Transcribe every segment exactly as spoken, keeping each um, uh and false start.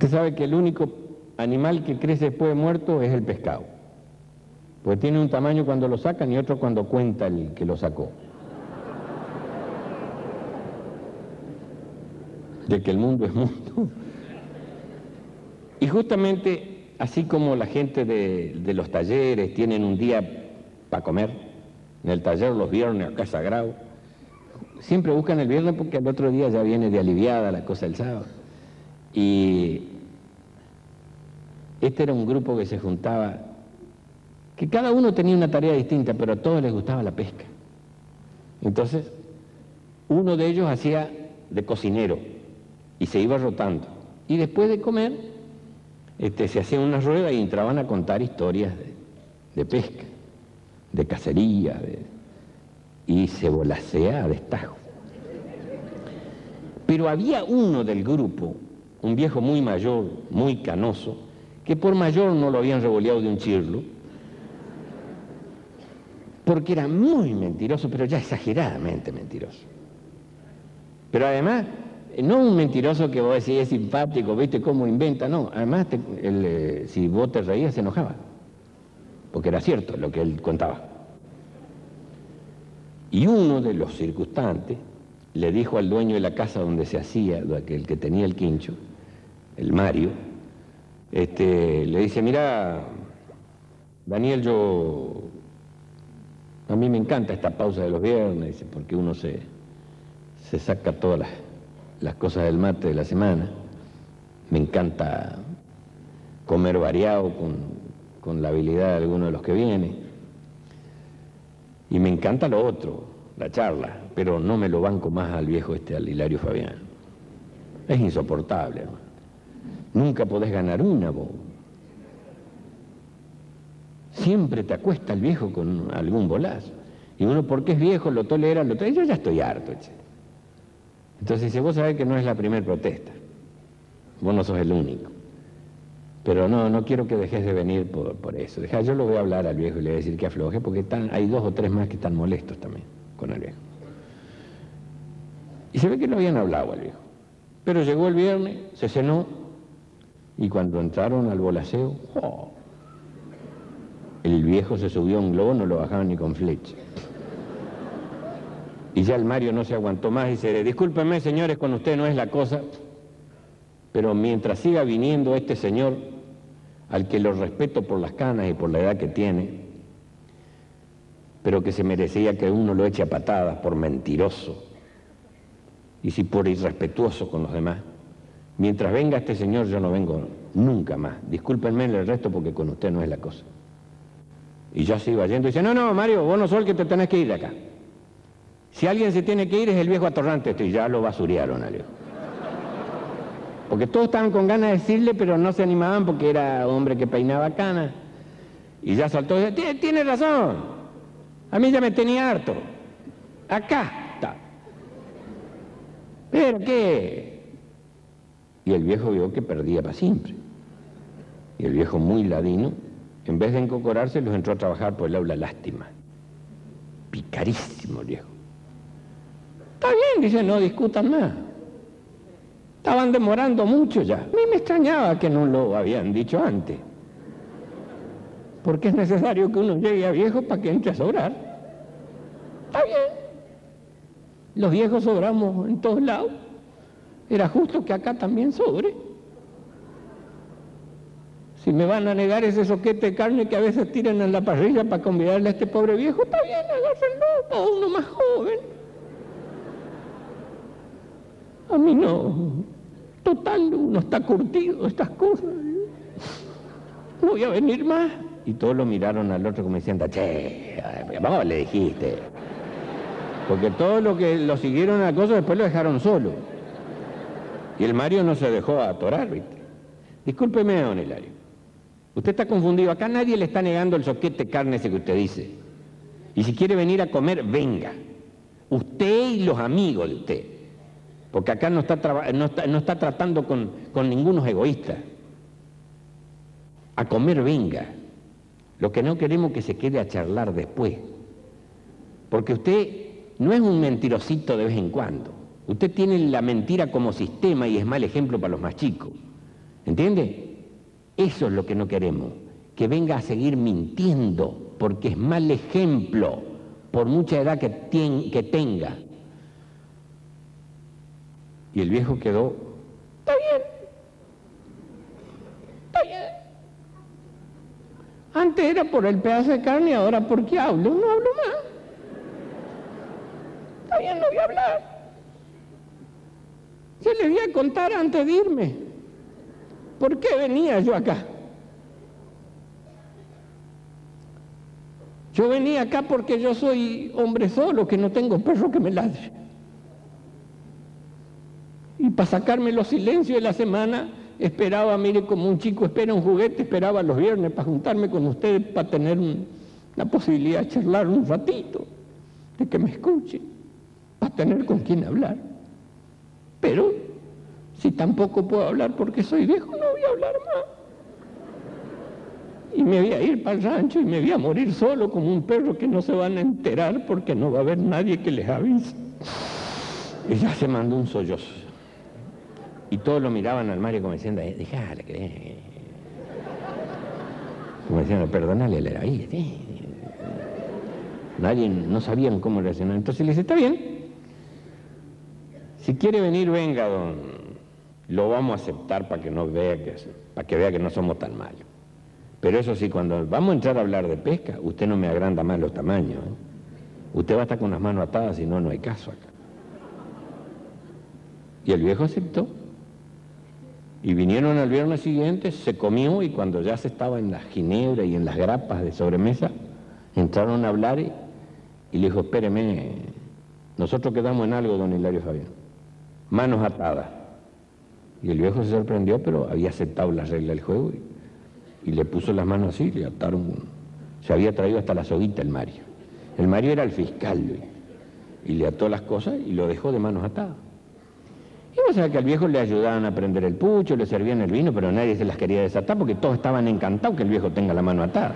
Usted sabe que el único animal que crece después de muerto es el pescado, porque tiene un tamaño cuando lo sacan y otro cuando cuenta el que lo sacó. De que el mundo es mundo. Y justamente, así como la gente de, de los talleres tienen un día para comer, en el taller los viernes acá es sagrado, siempre buscan el viernes porque al otro día ya viene de aliviada la cosa del sábado. Y este era un grupo que se juntaba, que cada uno tenía una tarea distinta, pero a todos les gustaba la pesca. Entonces, uno de ellos hacía de cocinero y se iba rotando. Y después de comer, este, se hacían una rueda y entraban a contar historias de, de pesca, de cacería, de, y se volasea a destajo. Pero había uno del grupo, un viejo muy mayor, muy canoso, que por mayor no lo habían revoleado de un chirlo, porque era muy mentiroso, pero ya exageradamente mentiroso. Pero además, no un mentiroso que vos decís es simpático, viste cómo inventa, no, además te, él, eh, si vos te reías se enojaba, porque era cierto lo que él contaba. Y uno de los circunstantes le dijo al dueño de la casa donde se hacía, el que tenía el quincho, el Mario, este, le dice, mira, Daniel, yo, a mí me encanta esta pausa de los viernes, dice, porque uno se, se saca todas las, las cosas del mate de la semana, me encanta comer variado con, con la habilidad de alguno de los que viene, y me encanta lo otro, la charla, pero no me lo banco más al viejo este, al Hilario Fabián. Es insoportable, hermano. Nunca podés ganar una, vos. Siempre te acuesta el viejo con algún bolazo. Y uno, porque es viejo, lo tolera, lo tolera. Yo ya estoy harto, che. Entonces dice, vos sabés que no es la primera protesta. Vos no sos el único. Pero no, no quiero que dejes de venir por, por eso. Dejá, yo lo voy a hablar al viejo y le voy a decir que afloje, porque están, hay dos o tres más que están molestos también con el viejo. Y se ve que no habían hablado al viejo. Pero llegó el viernes, se cenó, y cuando entraron al bolaseo, ¡oh!, el viejo se subió a un globo, no lo bajaban ni con flecha. Y ya el Mario no se aguantó más y dice, discúlpenme señores, con usted no es la cosa, pero mientras siga viniendo este señor, al que lo respeto por las canas y por la edad que tiene, pero que se merecía que uno lo eche a patadas por mentiroso y si por irrespetuoso con los demás, mientras venga este señor yo no vengo nunca más, discúlpenme el resto porque con usted no es la cosa. Y ya se iba yendo y dice, no, no, Mario, vos no sos el que te tenés que ir de acá. Si alguien se tiene que ir es el viejo atorrante este, y ya lo basurearon al viejo. Porque todos estaban con ganas de decirle, pero no se animaban porque era hombre que peinaba canas. Y ya saltó y dice, tiene razón, a mí ya me tenía harto. Acá está. ¿Pero qué? Y el viejo vio que perdía para siempre. Y el viejo, muy ladino, en vez de encocorarse, los entró a trabajar por el aula lástima. Picarísimo el viejo. Está bien, dice, no discutan más. Estaban demorando mucho ya. A mí me extrañaba que no lo habían dicho antes. Porque es necesario que uno llegue a viejo para que entre a sobrar. Está bien. Los viejos sobramos en todos lados. Era justo que acá también sobre. Si me van a negar ese soquete de carne que a veces tiran en la parrilla para convidarle a este pobre viejo, está bien, agárrenlo para uno más joven. A mí no. Total, uno está curtido de estas cosas. No voy a venir más. Y todos lo miraron al otro como diciendo, che, vamos, le dijiste. Porque todos los que lo siguieron a cosas después lo dejaron solo. Y el Mario no se dejó atorar, ¿viste? Discúlpeme, don Hilario. Usted está confundido. Acá nadie le está negando el soquete de carne ese que usted dice. Y si quiere venir a comer, venga. Usted y los amigos de usted. Porque acá no está, no está, no está tratando con, con ningunos egoístas. A comer, venga. Lo que no queremos es que se quede a charlar después. Porque usted no es un mentirosito de vez en cuando. Usted tiene la mentira como sistema y es mal ejemplo para los más chicos. ¿Entiende? Eso es lo que no queremos, que venga a seguir mintiendo, porque es mal ejemplo, por mucha edad que, ten, que tenga. Y el viejo quedó, está bien, está bien. Antes era por el pedazo de carne, ahora ¿por qué hablo? No hablo más. Está bien, no voy a hablar. Yo les voy a contar antes de irme. ¿Por qué venía yo acá? Yo venía acá porque yo soy hombre solo, que no tengo perro que me ladre. Y para sacarme los silencios de la semana, esperaba, mire, como un chico espera un juguete, esperaba los viernes para juntarme con ustedes, para tener un, la posibilidad de charlar un ratito, de que me escuchen, para tener con quién hablar. Pero, si tampoco puedo hablar porque soy viejo, no voy a hablar más. Y me voy a ir para el rancho y me voy a morir solo como un perro que no se van a enterar porque no va a haber nadie que les avise. Y ya se mandó un sollozo. Y todos lo miraban al Mario como diciendo, déjale que... Como diciendo, perdónale la vida. Nadie, no sabían cómo reaccionar. Entonces le dice, está bien. Si quiere venir, venga, don. Lo vamos a aceptar para que no vea que, para que vea que no somos tan malos. Pero eso sí, cuando vamos a entrar a hablar de pesca, usted no me agranda más los tamaños. ¿eh? Usted va a estar con las manos atadas, si no, no hay caso acá. Y el viejo aceptó. Y vinieron al viernes siguiente, se comió, y cuando ya se estaba en la ginebra y en las grapas de sobremesa, entraron a hablar y, y le dijo, espéreme, nosotros quedamos en algo, don Hilario Fabián. Manos atadas. Y el viejo se sorprendió, pero había aceptado la regla del juego y, y le puso las manos así, le ataron. Se había traído hasta la soguita el Mario. El Mario era el fiscal, y le ató las cosas y lo dejó de manos atadas. Y vos sabés que al viejo le ayudaban a prender el pucho, le servían el vino, pero nadie se las quería desatar porque todos estaban encantados que el viejo tenga la mano atada.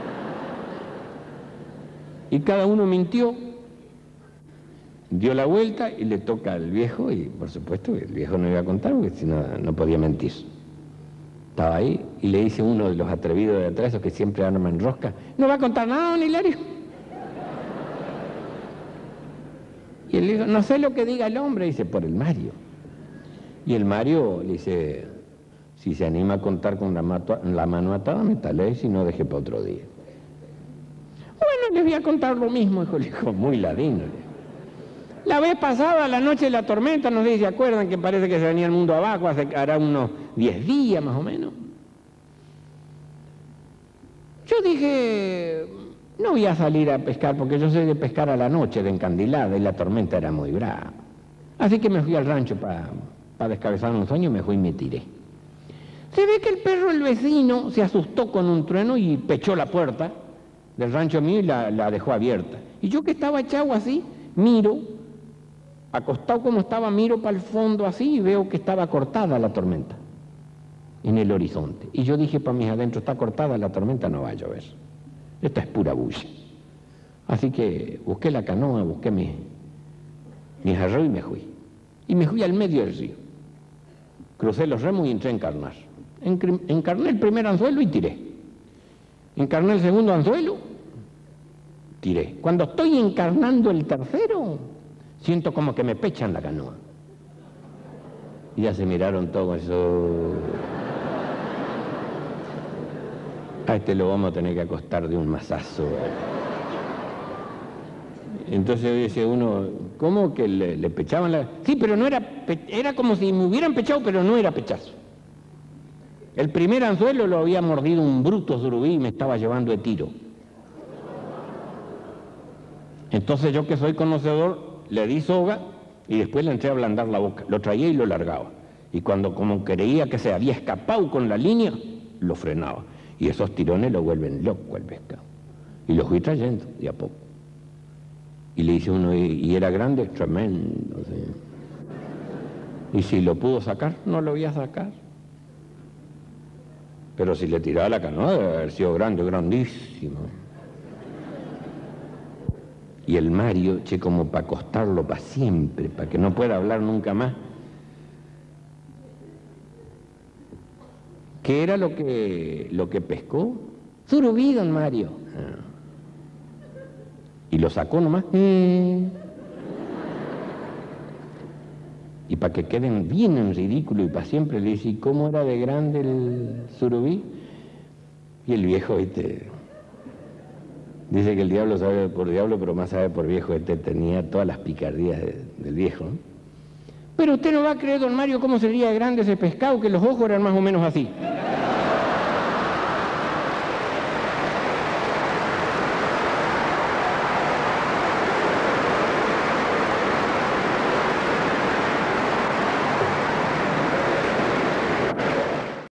Y cada uno mintió, dio la vuelta y le toca al viejo, y por supuesto el viejo no iba a contar porque si no, no podía mentir. Estaba ahí y le dice uno de los atrevidos de atrás, esos que siempre arman rosca, ¿no va a contar nada, don Hilario? Y él dijo, no sé lo que diga el hombre, dice, por el Mario. Y el Mario le dice, si se anima a contar con la, mato, la mano atada, métale, si no, deje para otro día. Bueno, les voy a contar lo mismo, hijo, le dijo, muy ladino. La vez pasada, la noche de la tormenta, no sé si se acuerdan que parece que se venía el mundo abajo, hace hará unos diez días más o menos. Yo dije, no voy a salir a pescar porque yo soy de pescar a la noche, de encandilada, y la tormenta era muy brava. Así que me fui al rancho para pa descabezar un sueño y me fui y me tiré. Se ve que el perro, el vecino, se asustó con un trueno y pechó la puerta del rancho mío y la, la dejó abierta. Y yo que estaba echado así, miro, acostado como estaba, miro para el fondo así y veo que estaba cortada la tormenta en el horizonte. Y yo dije para mis adentro, está cortada la tormenta, no va a llover. Esta es pura bulla. Así que busqué la canoa, busqué mi, mis arroyos y me fui. Y me fui al medio del río. Crucé los remos y entré a encarnar. Encarné el primer anzuelo y tiré. Encarné el segundo anzuelo, tiré. Cuando estoy encarnando el tercero, siento como que me pechan la canoa. Y ya se miraron todos eso. A este lo vamos a tener que acostar de un mazazo. Entonces dice uno, ¿cómo que le, le pechaban la...? Sí, pero no era... Era como si me hubieran pechado, pero no era pechazo. El primer anzuelo lo había mordido un bruto surubí y me estaba llevando de tiro. Entonces yo, que soy conocedor, le di soga y después le entré a ablandar la boca. Lo traía y lo largaba. Y cuando como creía que se había escapado con la línea, lo frenaba. Y esos tirones lo vuelven loco al pescado. Y lo fui trayendo de a poco. Y le dice uno, ¿y era grande? Tremendo. ¿Sí? Y si lo pudo sacar, no lo voy a sacar. Pero si le tiraba la canoa, debe haber sido grande, grandísimo. Y el Mario, che, como para acostarlo para siempre, para que no pueda hablar nunca más. ¿Qué era lo que, lo que pescó? Surubí, don Mario. Ah. Y lo sacó nomás. Mm. Y para que queden bien en ridículo y para siempre le dice, ¿y cómo era de grande el surubí? Y el viejo, ¿viste? Dice que el diablo sabe por diablo, pero más sabe por viejo. Este tenía todas las picardías de, del viejo, ¿no? Pero usted no va a creer, don Mario, cómo sería de grande ese pescado, que los ojos eran más o menos así.